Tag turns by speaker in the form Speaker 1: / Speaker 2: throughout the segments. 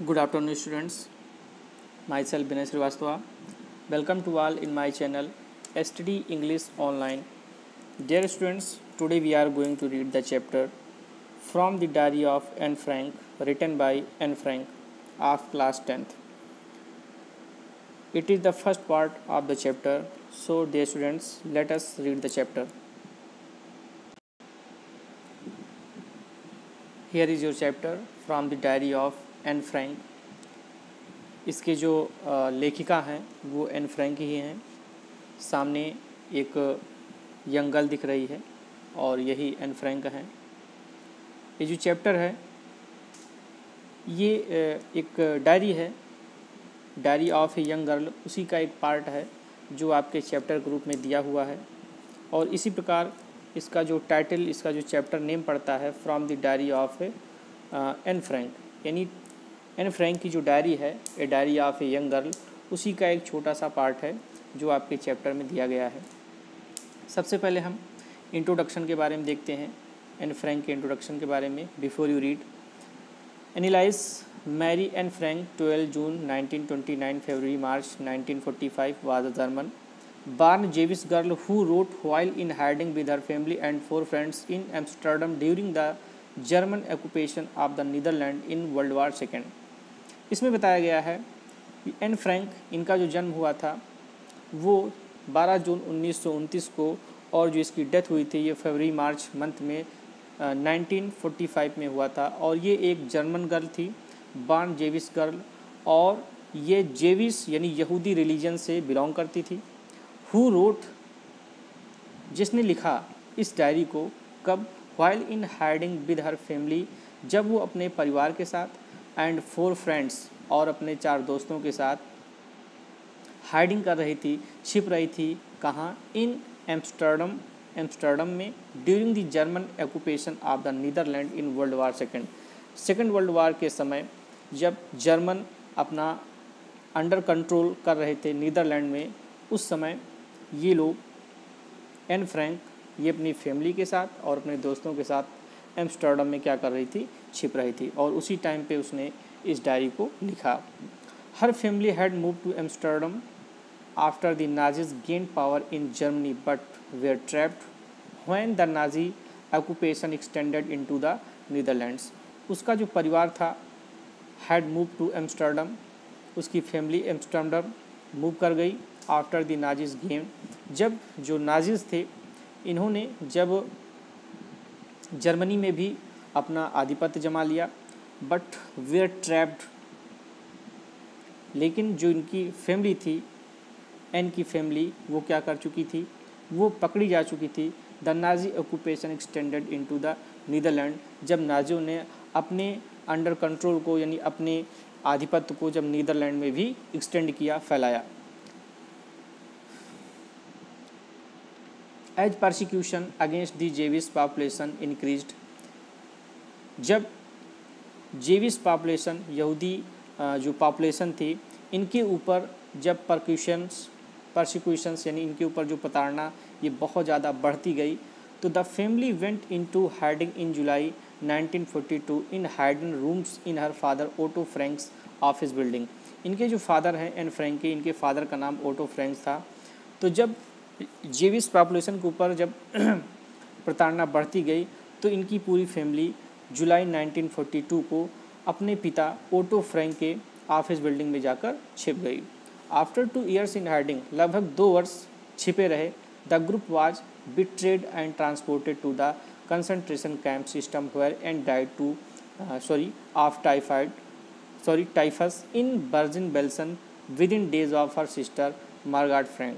Speaker 1: Good afternoon, students. Myself Binay Srivastava. Welcome to all in my channel Study English Online. Dear students, today we are going to read the chapter From the Diary of Anne Frank, written by Anne Frank of class 10th. It is the first part of the chapter. So, dear students, let us read the chapter. Here is your chapter From the Diary of Anne Frank. इसके जो लेखिका हैं वो Anne Frank ही हैं। सामने एक young girl दिख रही है और यही एन फ्रैंक हैं। ये जो चैप्टर है ये एक डायरी है, diary of a young girl, उसी का एक पार्ट है जो आपके चैप्टर के रूप में दिया हुआ है। और इसी प्रकार इसका जो टाइटल, इसका जो चैप्टर नेम पड़ता है from the diary of Anne Frank, यानी एन फ्रैंक की जो डायरी है, a diary of a young girl, उसी का एक छोटा सा पार्ट है जो आपके चैप्टर में दिया गया है। सबसे पहले हम इंट्रोडक्शन के बारे में देखते हैं, एन फ्रैंक के इंट्रोडक्शन के बारे में। Before you read, Annelies Marie एन फ्रैंक 12 June 1929 February March 1945 was a German born Jewish girl who wrote while in hiding with her family and 4 friends in Amsterdam during the German occupation of the Netherlands in World War II। इसमें बताया गया है कि Anne Frank, इनका जो जन्म हुआ था वो 12 जून 1929 को, और जो इसकी डेथ हुई थी ये फरवरी मार्च मंथ में 1945 में हुआ था। और ये एक जर्मन गर्ल थी, बॉर्न जेविश गर्ल, और ये जेविश यानी यहूदी रिलीजन से बिलोंग करती थी। हु रोट, जिसने लिखा इस डायरी को, कब? While in hiding with her family, जब वो अपने परिवार के साथ, एंड 4 फ्रेंड्स, और अपने 4 दोस्तों के साथ हाइडिंग कर रही थी, छिप रही थी। कहाँ? इन एम्स्टर्डम, एम्स्टर्डम में, during the German occupation of the Netherland in world war second world war के समय, जब जर्मन अपना अंडर कंट्रोल कर रहे थे नीदरलैंड में, उस समय ये लोग, एन फ्रैंक, ये अपनी फैमिली के साथ और अपने दोस्तों के साथ एम्स्टर्डम में क्या कर रही थी? छिप रही थी। और उसी टाइम पे उसने इस डायरी को लिखा। Her family had move to Amsterdam after the Nazis gain power in Germany but were trapped when the Nazi occupation extended into the Netherlands. उसका जो परिवार था हैड मूव टू एम्स्टर्डम, उसकी फैमिली एम्स्टर्डम मूव कर गई after the Nazis gain, जब जो Nazis थे इन्होंने जब जर्मनी में भी अपना आधिपत्य जमा लिया, बट वेयर ट्रैप्ड, लेकिन जो इनकी फैमिली थी, एन की फैमिली, वो क्या कर चुकी थी? वो पकड़ी जा चुकी थी। The Nazi occupation extended into the Netherland, जब नाजियों ने अपने अंडर कंट्रोल को, यानी अपने आधिपत्य को जब नीदरलैंड में भी एक्सटेंड किया, फैलाया। As persecution against the Jewish population increased, जब जेविश पॉपुलेशन, यहूदी जो पॉपुलेशन थी, इनके ऊपर जब परसिक्यूशंस यानी इनके ऊपर जो प्रताड़ना ये बहुत ज़्यादा बढ़ती गई, तो the family went into hiding in July 1942 in hidden rooms in her father Otto Frank's office building. इनके जो फादर हैं एन फ्रैंक के, इनके फादर का नाम ओटो फ्रैंक्स था। तो जब जेविश पॉपुलेशन के ऊपर जब प्रताड़ना बढ़ती गई, तो इनकी पूरी फैमिली जुलाई 1942 को अपने पिता ओटो फ्रैंक के ऑफिस बिल्डिंग में जाकर छिप गई। आफ्टर 2 years इन हाइडिंग, लगभग 2 वर्ष छिपे रहे, the group was betrayed and transported to the concentration camp system where and died of typhus in Bergen Belsen within days of her sister Margaret Frank.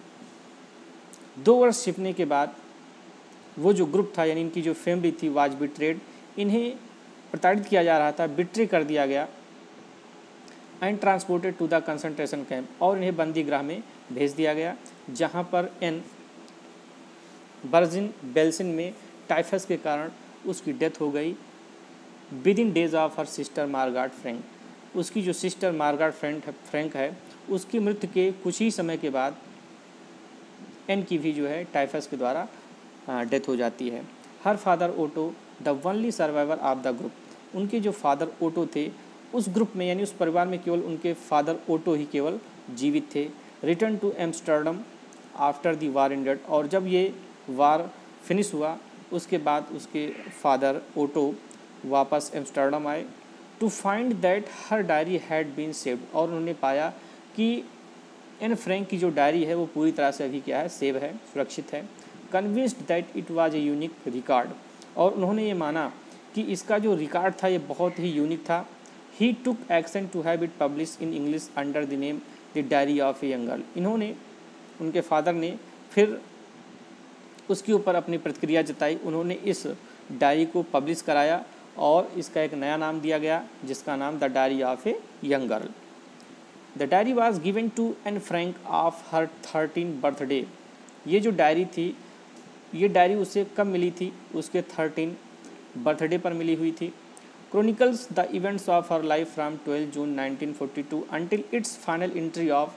Speaker 1: 2 वर्ष छिपने के बाद वो जो ग्रुप था, यानी इनकी जो फैमिली थी, वाज बिट्रेड, इन्हें प्रताड़ित किया जा रहा था, बिट्रे कर दिया गया, and transported to the concentration camp, और इन्हें बंदी गृह में भेज दिया गया, जहाँ पर एन बर्जिन बेल्सिन में टाइफस के कारण उसकी डेथ हो गई। Within days of her sister Margaret Frank, उसकी जो सिस्टर मार्गारेट फ्रैंक है, उसकी मृत्यु के कुछ ही समय के बाद एन की भी जो है टाइफस के द्वारा डेथ हो जाती है। Her father Otto the only survivor of the group, उनके जो फादर ओटो थे उस ग्रुप में यानी उस परिवार में केवल उनके फादर ओटो ही केवल जीवित थे। Return to Amsterdam after the war ended, और जब ये वार फिनिश हुआ उसके बाद उसके फादर ओटो वापस एम्स्टर्डम आए। To find that her diary had been saved, और उन्होंने पाया कि एन फ्रैंक की जो डायरी है वो पूरी तरह से अभी क्या है, सेव है, सुरक्षित है। Convinced that it was a unique record, और उन्होंने ये माना कि इसका जो रिकॉर्ड था ये बहुत ही यूनिक था। He took action to have it publish in English under the name the diary of a young girl. इन्होंने, उनके फादर ने फिर उसके ऊपर अपनी प्रतिक्रिया जताई। उन्होंने इस डायरी को पब्लिश कराया और इसका एक नया नाम दिया गया जिसका नाम the diary of a young girl. The diary was given to Anne Frank of her 13 birthday. ये जो डायरी थी, ये डायरी उसे कब मिली थी, उसके 13 बर्थडे पर मिली हुई थी। Chronicles the events of her life from 12 June 1942 until its final entry of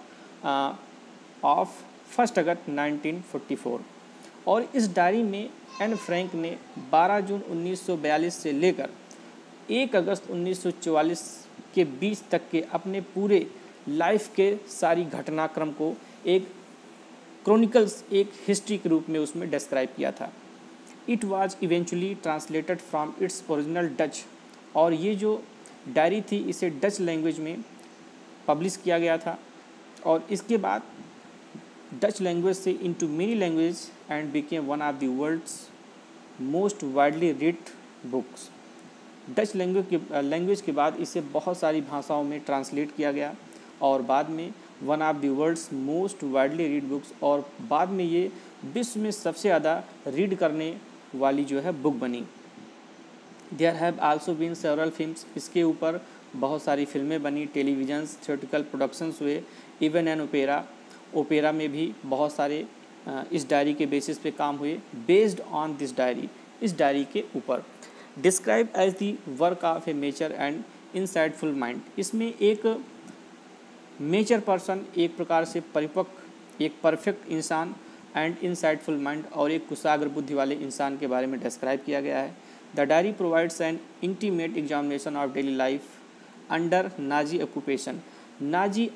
Speaker 1: 1 August 1944। और इस डायरी में एन फ्रैंक ने 12 जून 1942 से लेकर 1 अगस्त 1944 के बीच तक के अपने पूरे लाइफ के सारी घटनाक्रम को एक क्रॉनिकल्स, एक हिस्ट्री के रूप में उसमें डिस्क्राइब किया था। It was eventually translated from its original Dutch, और ये जो डायरी थी इसे डच लैंग्वेज में पब्लिश किया गया था और इसके बाद डच लैंग्वेज से into many language and became one of the world's most widely read books. Dutch language के बाद इसे बहुत सारी भाषाओं में ट्रांसलेट किया गया और बाद में one of the world's most widely read books, और बाद में ये विश्व में सबसे ज़्यादा रीड करने वाली जो है बुक बनी। There have also been several films, इसके ऊपर बहुत सारी फिल्में बनी, टेलीविजन्स, थिएट्रिकल प्रोडक्शंस हुए, इवन एन ओपेरा में भी बहुत सारे इस डायरी के बेसिस पे काम हुए। बेस्ड ऑन दिस डायरी, इस डायरी के ऊपर। Describe as the work of a mature and insightful mind, इसमें एक मेचर पर्सन, एक प्रकार से परिपक्व, एक परफेक्ट इंसान, एंड इनसाइटफुल माइंड, और एक कुशाग्र बुद्धि वाले इंसान के बारे में डिस्क्राइब किया गया है। The diary provides an intimate examination of daily life under Nazi occupation. Nazi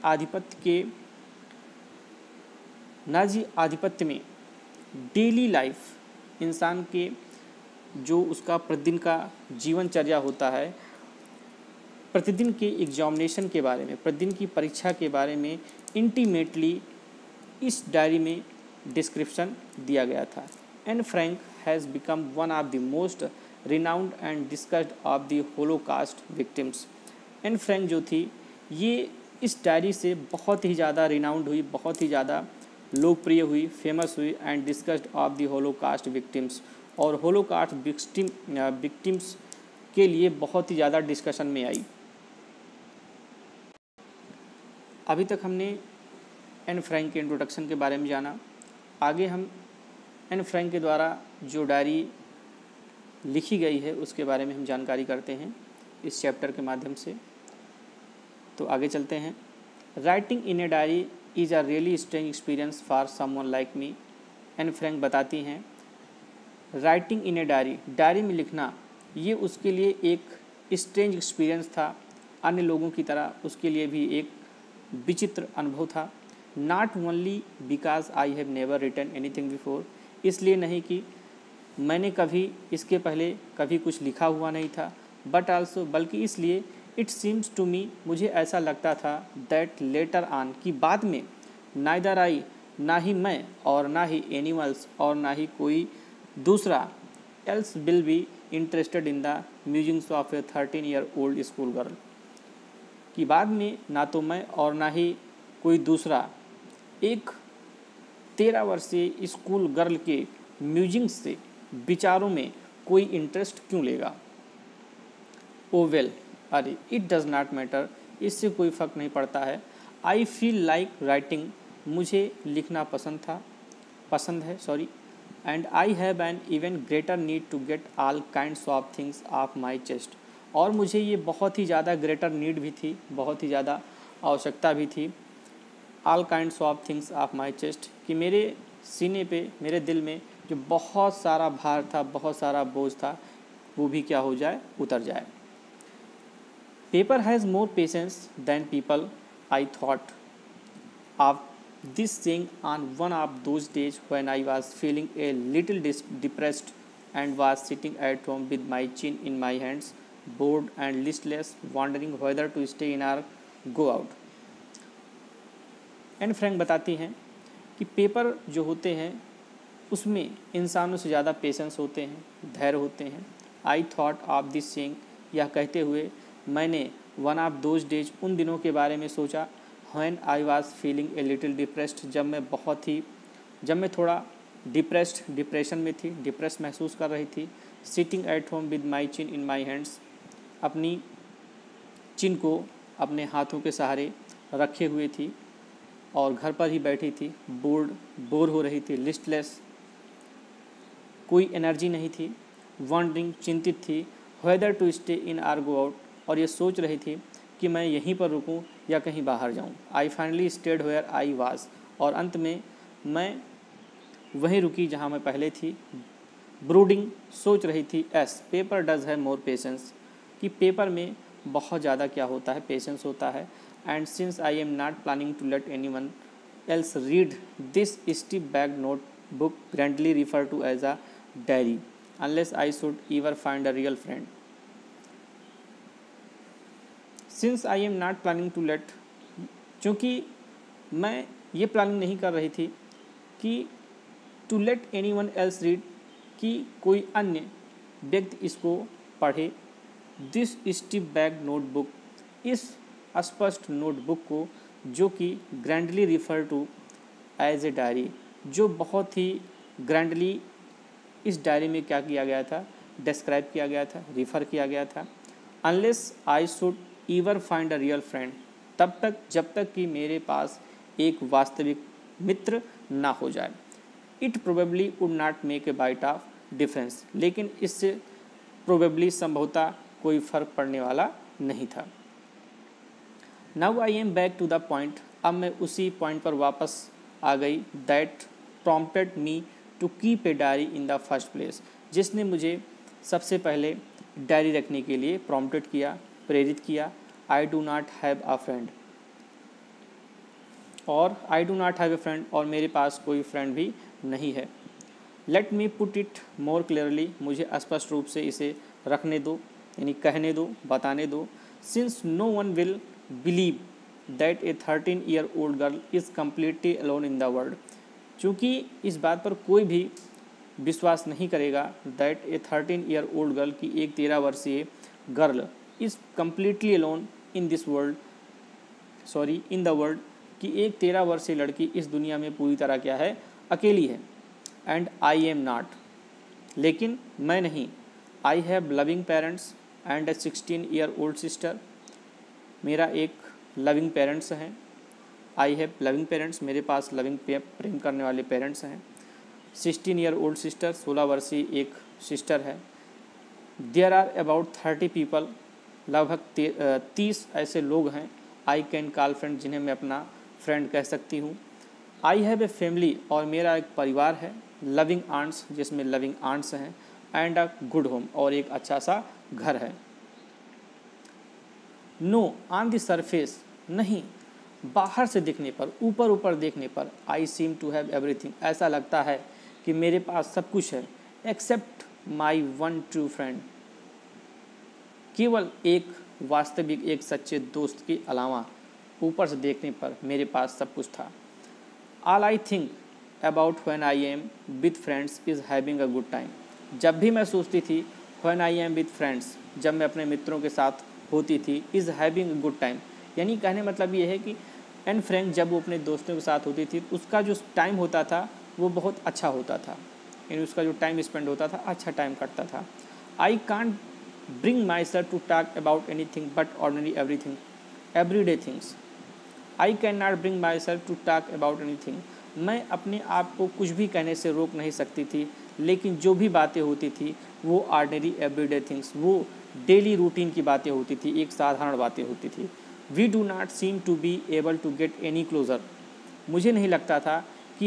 Speaker 1: आधिपत्य में डेली लाइफ, इंसान के जो उसका प्रतिदिन का जीवनचर्या होता है, प्रतिदिन के एग्जामिनेशन के बारे में, प्रतिदिन की परीक्षा के बारे में इंटीमेटली इस डायरी में डिस्क्रिप्शन दिया गया था। Anne Frank has become one of the most renowned and discussed of the Holocaust victims. Anne Frank जो थी ये इस डायरी से बहुत ही ज़्यादा रिनाउंड हुई, बहुत ही ज़्यादा लोकप्रिय हुई, फेमस हुई, and discussed of the Holocaust victims, और होलोकास्ट विक्टिम्स के लिए बहुत ही ज़्यादा डिस्कशन में आई। अभी तक हमने एन फ्रैंक के इंट्रोडक्शन के बारे में जाना। आगे हम एन फ्रैंक के द्वारा जो डायरी लिखी गई है उसके बारे में हम जानकारी करते हैं इस चैप्टर के माध्यम से। तो आगे चलते हैं। Writing in a diary is a really strange experience for someone like me. Anne Frank बताती हैं writing in a diary, diary में लिखना, ये उसके लिए एक स्ट्रेंज एक्सपीरियंस था, अन्य लोगों की तरह उसके लिए भी एक विचित्र अनुभव था। Not only because I have never written anything before, इसलिए नहीं कि मैंने कभी इसके पहले कभी कुछ लिखा हुआ नहीं था, बट आल्सो, बल्कि इसलिए इट सीम्स टू मी, मुझे ऐसा लगता था, दैट लेटर ऑन, कि बाद में, नाइदर आई, ना ही मैं और ना ही एनिमल्स और ना ही कोई दूसरा, else will be interested in the musings of a 13-year-old school girl, कि बाद में ना तो मैं और ना ही कोई दूसरा एक 13 वर्षीय स्कूल गर्ल के म्यूजिंग्स से, विचारों में कोई इंटरेस्ट क्यों लेगा। ओ वेल, अरे इट डज़ नॉट मैटर, इससे कोई फ़र्क नहीं पड़ता है। आई फील लाइक राइटिंग, मुझे लिखना पसंद है, and I have an even greater need to get all kinds of things off my chest, और मुझे ये बहुत ही ज़्यादा ग्रेटर नीड भी थी, बहुत ही ज़्यादा आवश्यकता भी थी, all kinds of things off my chest, कि मेरे सीने पे, मेरे दिल में जो बहुत सारा भार था, बहुत सारा बोझ था, वो भी क्या हो जाए, उतर जाए। Paper has more patience than people I thought of this saying on one of those days when I was feeling a little depressed and was sitting at home with my chin in my hands, bored and listless, wondering whether to stay in or go out. Anne Frank बताती हैं कि paper जो होते हैं उसमें इंसानों से ज़्यादा पेशेंस होते हैं, धैर्य होते हैं. I thought of this saying, यह कहते हुए मैंने वन ऑफ दोज डेज, उन दिनों के बारे में सोचा. When I was feeling a little depressed, जब मैं थोड़ा डिप्रेशन में थी, डिप्रेस महसूस कर रही थी. Sitting at home with my chin in my hands, अपनी चिन को अपने हाथों के सहारे रखे हुए थी और घर पर ही बैठी थी. बोर हो रही थी. लिस्टलेस, कोई एनर्जी नहीं थी. वॉन्डरिंग, चिंतित थी. Whether to stay in or go out, और ये सोच रही थी कि मैं यहीं पर रुकूं या कहीं बाहर जाऊं. I finally stayed where I was, और अंत में मैं वहीं रुकी जहां मैं पहले थी. ब्रूडिंग, सोच रही थी. एस पेपर डज है मोर पेशेंस, कि पेपर में बहुत ज़्यादा क्या होता है, पेशेंस होता है. And since I am not planning to let anyone else read this stiff backed notebook grandly refer to as a diary unless I should ever find a real friend. Since I am not planning to let, चूँकि मैं ये प्लानिंग नहीं कर रही थी कि to let anyone else read, कि कोई अन्य व्यक्ति इसको पढ़े. दिस स्टिप बैग नोटबुक, इस स्पष्ट नोटबुक को, जो कि grandly refer to as a diary, जो बहुत ही ग्रैंडली इस डायरी में क्या किया गया था, डिस्क्राइब किया गया था, रिफ़र किया गया था. Unless I should ever find a real friend, तब तक जब तक कि मेरे पास एक वास्तविक मित्र ना हो जाए. It probably would not make a bit of difference, लेकिन इससे प्रोबेबली संभवतः कोई फ़र्क पड़ने वाला नहीं था. Now I am back to the point, अब मैं उसी पॉइंट पर वापस आ गई. That prompted me to keep a diary in the first place, जिसने मुझे सबसे पहले डायरी रखने के लिए प्रॉम्प्टेड किया, प्रेरित किया. I do not have a friend, और I do not have a friend, और मेरे पास कोई फ्रेंड भी नहीं है. Let me put it more clearly, मुझे स्पष्ट रूप से इसे रखने दो, यानी कहने दो, बताने दो. Since no one will believe that a 13-year-old girl is completely alone in the world, चूँकि इस बात पर कोई भी विश्वास नहीं करेगा दैट ए 13-year-old गर्ल, की एक 13 वर्षीय girl is completely alone in this world, sorry in the world, कि एक 13 वर्षीय लड़की इस दुनिया में पूरी तरह क्या है, अकेली है. एंड आई एम नॉट, लेकिन मैं नहीं. I have loving parents and a 16-year-old sister, मेरा एक लविंग पेरेंट्स हैं. आई हैव लविंग पेरेंट्स, मेरे पास लविंग प्रेम करने वाले पेरेंट्स हैं. 16-year-old सिस्टर, 16 वर्षीय एक सिस्टर है. देयर आर अबाउट 30 पीपल, लगभग 30 ऐसे लोग हैं. आई कैन कॉल फ्रेंड, जिन्हें मैं अपना फ्रेंड कह सकती हूँ. आई हैव ए फैमिली, और मेरा एक परिवार है. लविंग आंट्स, जिसमें लविंग आंट्स हैं. एंड अ गुड होम, और एक अच्छा सा घर है. नो ऑन द सरफेस, नहीं, बाहर से दिखने पर, ऊपर ऊपर देखने पर. I seem to have everything, ऐसा लगता है कि मेरे पास सब कुछ है. Except my one true friend, केवल एक वास्तविक, एक सच्चे दोस्त के अलावा ऊपर से देखने पर मेरे पास सब कुछ था. All I think about when I am with friends is having a good time, जब भी मैं सोचती थी when I am with friends, जब मैं अपने मित्रों के साथ होती थी, is having a good time, यानी कहने मतलब ये है कि एन फ्रैंक जब वो अपने दोस्तों के साथ होती थी, उसका जो टाइम होता था वो बहुत अच्छा होता था, यानी उसका जो टाइम स्पेंड होता था, अच्छा टाइम कटता था. I can't bring myself to talk about anything but ordinary everything, everyday things. I can not bring myself to talk about anything, मैं अपने आप को कुछ भी कहने से रोक नहीं सकती थी, लेकिन जो भी बातें होती थी वो ऑर्डनरी एवरीडे थिंग्स, वो डेली रूटीन की बातें होती थी, एक साधारण बातें होती थी. We do not seem to be able to get any closer, मुझे नहीं लगता था कि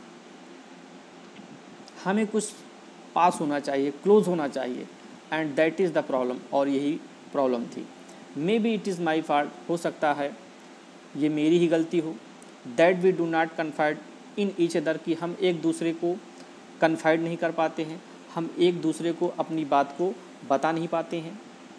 Speaker 1: हमें कुछ पास होना चाहिए, क्लोज होना चाहिए. And that is the problem, और यही प्रॉब्लम थी. Maybe it is my fault, हो सकता है ये मेरी ही गलती हो। That we do not confide in each other, कि हम एक दूसरे को कन्फाइड नहीं कर पाते हैं, हम एक दूसरे को अपनी बात को बता नहीं पाते हैं,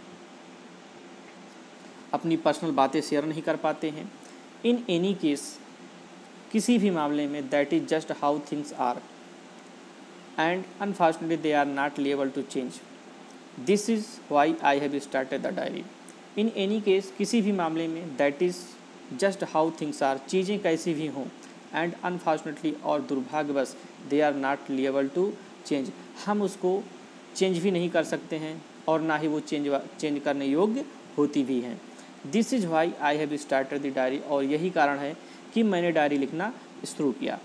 Speaker 1: अपनी पर्सनल बातें शेयर नहीं कर पाते हैं। इन एनी केस, किसी भी मामले में, that is just how things are and unfortunately they are not able to change. This is why I have started the diary. In any case, किसी भी मामले में, that is just how things are, चीज़ें कैसी भी हों, and unfortunately, और दुर्भाग्यवश, they are not able to change, हम उसको चेंज भी नहीं कर सकते हैं और ना ही वो चेंज करने योग्य होती भी हैं। This is why I have started the diary, और यही कारण है कि मैंने डायरी लिखना शुरू किया।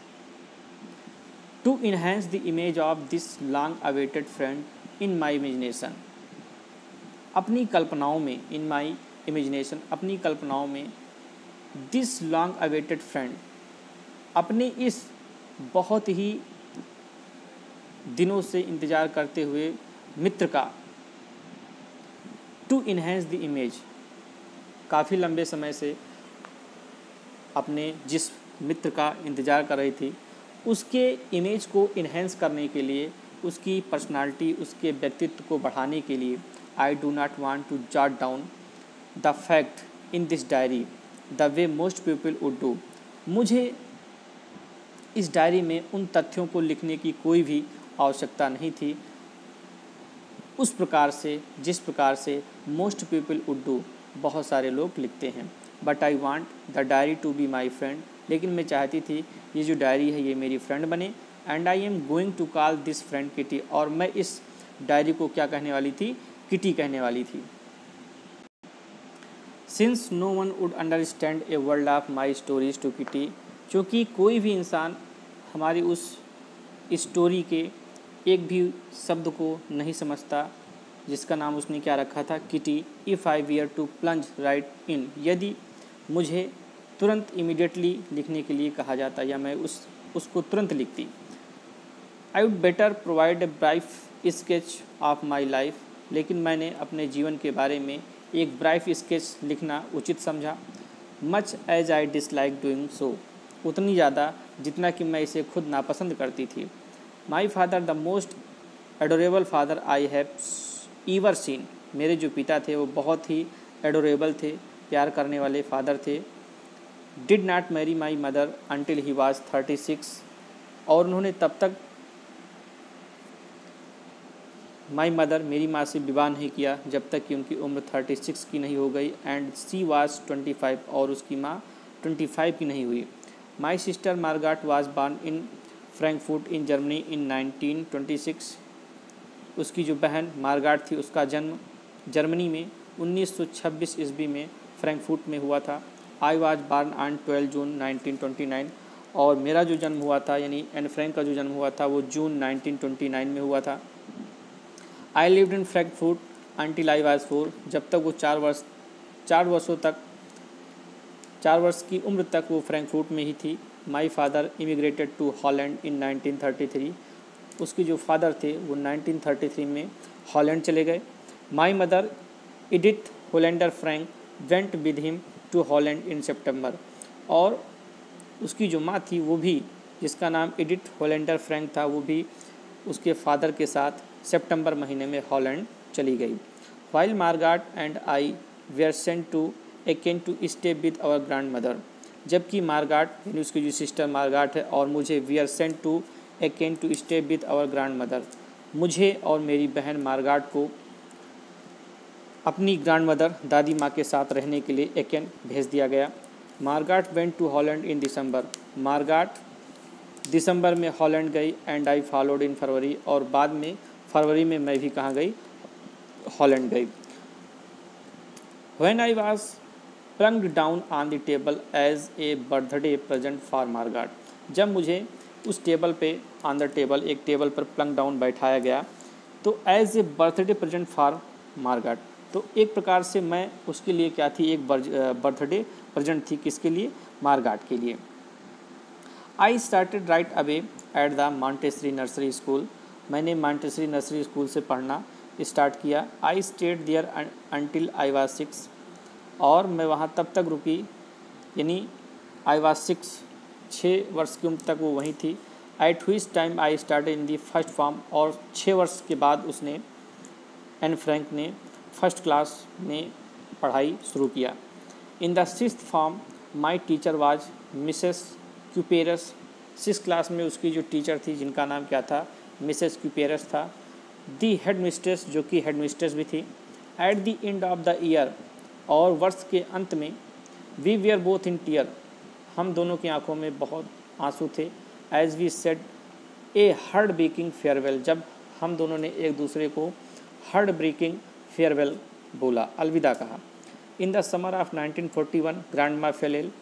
Speaker 1: To enhance the image of this long awaited friend in my imagination, अपनी कल्पनाओं में, इन माई इमेजिनेशन, अपनी कल्पनाओं में, दिस लॉन्ग अवेटेड फ्रेंड, अपने इस बहुत ही दिनों से इंतज़ार करते हुए मित्र का, टू इन्हेंस द इमेज, काफ़ी लंबे समय से अपने जिस मित्र का इंतज़ार कर रही थी, उसके इमेज को इन्हेंस करने के लिए, उसकी पर्सनालिटी, उसके व्यक्तित्व को बढ़ाने के लिए, I do not want to jot down the fact in this diary the way most people would do. मुझे इस डायरी में उन तथ्यों को लिखने की कोई भी आवश्यकता नहीं थी, उस प्रकार से जिस प्रकार से मोस्ट पीपल वुड डू, बहुत सारे लोग लिखते हैं। But I want the diary to be my friend, लेकिन मैं चाहती थी ये जो डायरी है ये मेरी फ्रेंड बने। And I am going to call this friend Kitty, और मैं इस डायरी को क्या कहने वाली थी, किटी कहने वाली थी। Since no one would understand a world of my stories to Kitty, क्योंकि कोई भी इंसान हमारी उस स्टोरी के एक भी शब्द को नहीं समझता, जिसका नाम उसने क्या रखा था, Kitty. If I were to plunge right in, यदि मुझे तुरंत इमीडिएटली लिखने के लिए कहा जाता या मैं उसको तुरंत लिखती। I would better provide a brief sketch of my life, लेकिन मैंने अपने जीवन के बारे में एक ब्राइफ स्केच लिखना उचित समझा। Much as I dislike doing so, उतनी ज़्यादा जितना कि मैं इसे खुद नापसंद करती थी। My father the most adorable father I have ever seen, मेरे जो पिता थे वो बहुत ही एडोरेबल थे, प्यार करने वाले फादर थे। Did not marry my mother until he was 36, और उन्होंने तब तक माई मदर, मेरी माँ से विवाह नहीं किया जब तक कि उनकी उम्र 36 की नहीं हो गई। एंड सी वाज 25, और उसकी माँ 25 की नहीं हुई। My sister Margaret was born in Frankfurt in Germany in 1926, उसकी जो बहन मार्गारेट थी उसका जन्म जर्मनी में 1926 ईस्वी में फ्रैंकफर्ट में हुआ था। I was born on 12 June 1929, और मेरा जो जन्म हुआ था यानी एन फ्रैंक का जो जन्म हुआ था वो जून 1929 में हुआ था। I lived in Frankfurt until I was 4, जब तक वो 4 वर्ष की उम्र तक वो फ्रैंकफर्ट में ही थी। My father emigrated to Holland in 1933, उसके जो फादर थे वो 1933 में हॉलैंड चले गए। My mother Edith Hollander Frank went with him to Holland in September, और उसकी जो माँ थी वो भी, जिसका नाम एडिथ होलैंडर फ्रैंक था, वो भी उसके फादर के साथ सितंबर महीने में हॉलैंड चली गई। While Margaret and I were sent to Kent to stay with our grandmother, जबकि मार्गारेट यानी उसकी जो सिस्टर मार्गारेट है और मुझे were sent to Kent to stay with our grandmother, मुझे और मेरी बहन मार्गारेट को अपनी ग्रैंड मदर दादी माँ के साथ रहने के लिए एकेन भेज दिया गया। Margaret went to Holland in December, Margaret दिसंबर में हॉलैंड गई। एंड आई फॉलोड इन फरवरी, और बाद में फरवरी में मैं भी कहाँ गई, हॉलैंड गई। When I was plunged down on the table as a birthday present for Margaret, जब मुझे उस टेबल पे ऑन द टेबल, एक टेबल पर प्लंग डाउन बैठाया गया, तो as a birthday present for Margaret, तो एक प्रकार से मैं उसके लिए क्या थी, एक बर्थडे प्रेजेंट थी, किसके लिए, मार्गारेट के लिए। I started right away at the Montessori nursery school, मैंने मॉन्टेसरी नर्सरी स्कूल से पढ़ना स्टार्ट किया। I stayed there until I was 6, और मैं वहाँ तब तक रुकी, यानी आई वाज 6 वर्ष की उम्र तक वो वहीं थी। At which time I started in the first form, और 6 वर्ष के बाद उसने एन फ्रैंक ने फर्स्ट क्लास में पढ़ाई शुरू किया। In the 6th form my teacher was Mrs Kuperus. 6th class में उसकी जो टीचर थी जिनका नाम क्या था, मिसेस क्यूपेरस था। दी हेड मिस्ट्रेस, जो कि हेड मिस्ट्रेस भी थी। At the end of the year, और वर्ष के अंत में, we were both in tear, हम दोनों की आंखों में बहुत आंसू थे। As we said a heart breaking farewell, जब हम दोनों ने एक दूसरे को हार्ट ब्रेकिंग फेयरवेल बोला, अलविदा कहा। In the summer of 1941 grandma fell ill,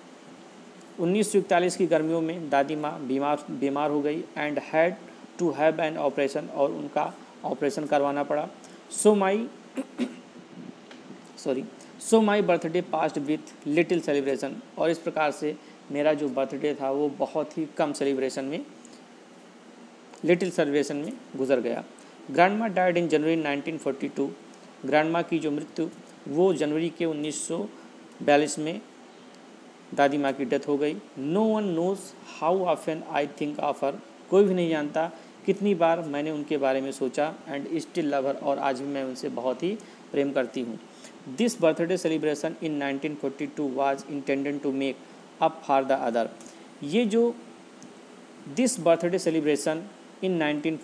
Speaker 1: 1941 की गर्मियों में दादी माँ बीमार हो गई। And had to have an operation, और उनका ऑपरेशन करवाना पड़ा। So my birthday passed with little celebration, और इस प्रकार से मेरा जो बर्थडे था वो बहुत ही कम सेलिब्रेशन में, लिटिल सेलिब्रेशन में गुजर गया। ग्रैंड माँ डाइड इन जनवरी 1942, ग्रैंड माँ की जो मृत्यु वो जनवरी के 1942 में दादी माँ की डेथ हो गई। No one knows how often I think of her, कोई भी नहीं जानता कितनी बार मैंने उनके बारे में सोचा। एंड स्टिल लव हर, और आज भी मैं उनसे बहुत ही प्रेम करती हूँ। This birthday celebration in 1942 was intended to make up for the other, ये जो दिस बर्थडे सेलिब्रेशन इन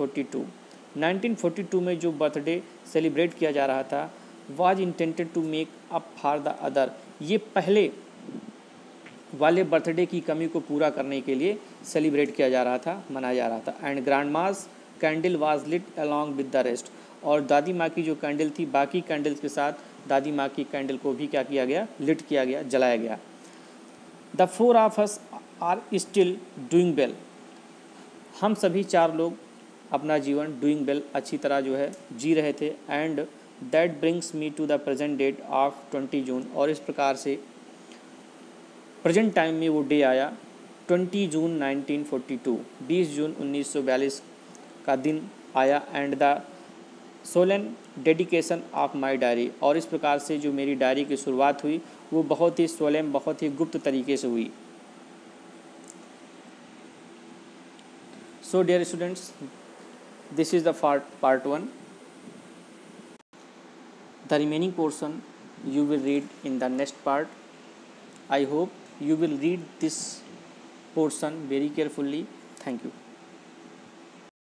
Speaker 1: 1942 में जो बर्थडे सेलिब्रेट किया जा रहा था, was intended to make up for the other, ये पहले वाले बर्थडे की कमी को पूरा करने के लिए सेलिब्रेट किया जा रहा था, मनाया जा रहा था। And grandma's candle was lit along with the rest, और दादी माँ की जो कैंडल थी बाकी कैंडल्स के साथ दादी माँ की कैंडल को भी क्या किया गया, लिट किया गया, जलाया गया। The 4 of us are still doing well, हम सभी 4 लोग अपना जीवन डूइंग वेल, अच्छी तरह जो है जी रहे थे। And that brings me to the present date of 20 June, और इस प्रकार से प्रेजेंट टाइम में वो डे आया 20 जून 1942, 20 जून 1942 का दिन आया। And the solemn dedication of my diary, और इस प्रकार से जो मेरी डायरी की शुरुआत हुई वो बहुत ही सोलेम, बहुत ही गुप्त तरीके से हुई। So dear students, this is the part 1. The remaining portion you will read in the next part. I hope you will read this portion very carefully. Thank you.